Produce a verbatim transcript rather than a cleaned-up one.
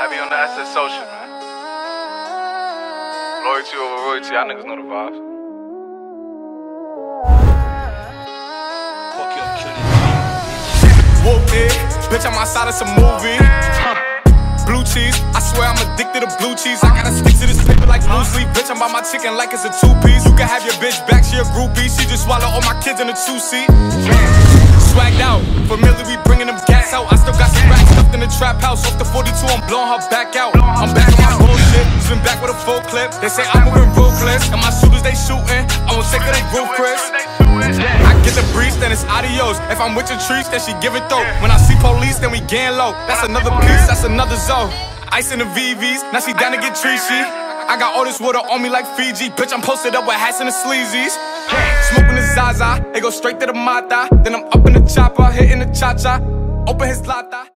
Heavy on the asset social, man. Loyalty over royalty, y'all niggas know the vibes. Fuck your killing. Whoop it, bitch, I'm outside of some movie. Blue cheese, I swear I'm addicted to blue cheese. I gotta stick to this paper like blue sleep. Bitch, I'm by my chicken like it's a two-piece. You can have your bitch back, she a groupie. She just swallow all my kids in a two-seat. Swagged out, familiar, we bringing them gas out. I still got some racks stuffed in the trap house. Off the forty-two, I'm blowing her back out. I'm back on my bullshit, spin back with a full clip. They say I'm moving ruthless, and my shooters they shooting. I won't take her, they roof, Chris. I get the breeze, then it's adios. If I'm with your trees, then she give it though. When I see police, then we gang low. That's another piece, that's another zone. Ice in the V Vs, now she down to get treachy. I got all this water on me like Fiji. Bitch, I'm posted up with hats and the sleazies. Smoking the Zaza, it go straight to the Mata. Then I'm up in the chopper, hitting the cha-cha. Open his lata.